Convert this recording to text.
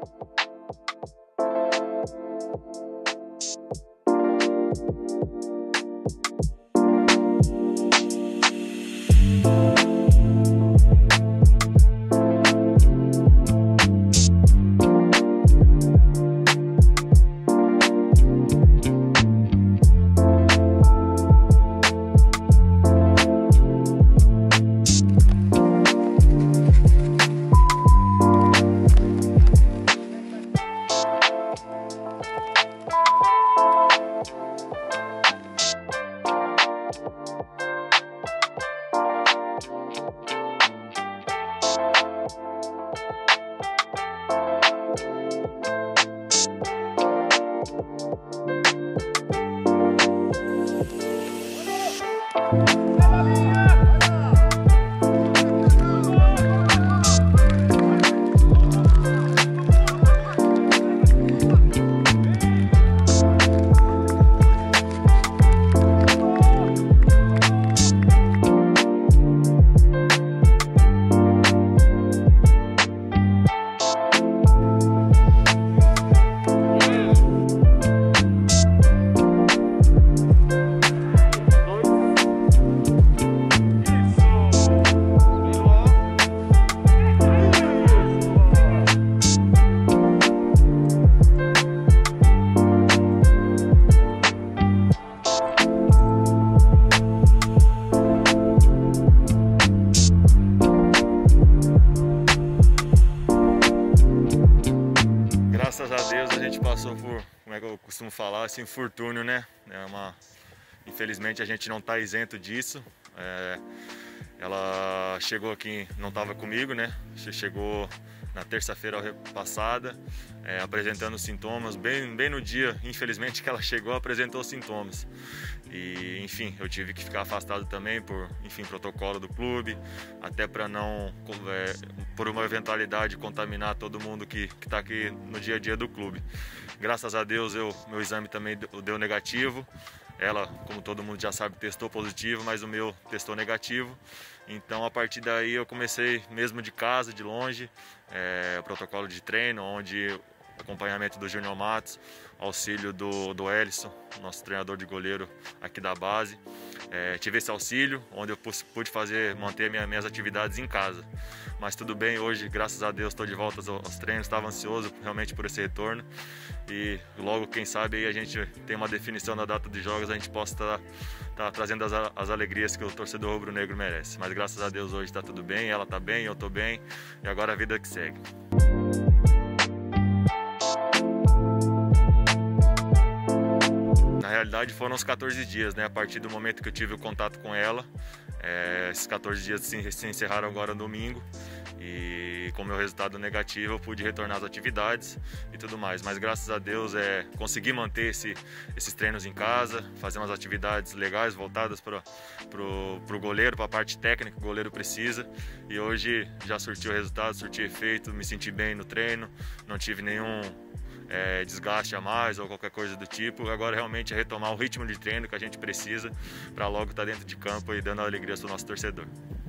Graças a Deus a gente passou por, como é que eu costumo falar, assim, infortúnio, né? Infelizmente a gente não está isento disso. Ela chegou aqui, não estava comigo, né? Chegou na terça-feira passada, apresentando sintomas, bem no dia, infelizmente, que ela chegou, apresentou sintomas. E, enfim, eu tive que ficar afastado também por, enfim, protocolo do clube, até para não, por uma eventualidade, contaminar todo mundo que está aqui no dia a dia do clube. Graças a Deus, meu exame também deu negativo. Ela, como todo mundo já sabe, testou positivo, mas o meu testou negativo. Então, a partir daí, eu comecei mesmo de casa, de longe, protocolo de treino, onde acompanhamento do Júnior Matos, auxílio do Elisson, nosso treinador de goleiro aqui da base. Tive esse auxílio, onde eu pude manter minhas atividades em casa. Mas tudo bem, hoje, graças a Deus, estou de volta aos treinos, estava ansioso realmente por esse retorno. E logo, quem sabe, aí a gente tem uma definição da data de jogos, a gente possa estar trazendo as alegrias que o torcedor rubro-negro merece. Mas graças a Deus hoje está tudo bem, ela está bem, eu estou bem, e agora a vida que segue. Na realidade foram uns 14 dias, né? A partir do momento que eu tive o contato com ela, esses 14 dias se encerraram agora no domingo, e com o meu resultado negativo eu pude retornar às atividades e tudo mais. Mas graças a Deus consegui manter esses treinos em casa, fazer umas atividades legais voltadas para o goleiro, para a parte técnica que o goleiro precisa. E hoje já surtiu resultado, surtiu efeito, me senti bem no treino, não tive nenhum desgaste a mais ou qualquer coisa do tipo. Agora realmente é retomar o ritmo de treino que a gente precisa para logo estar dentro de campo e dando alegria ao nosso torcedor.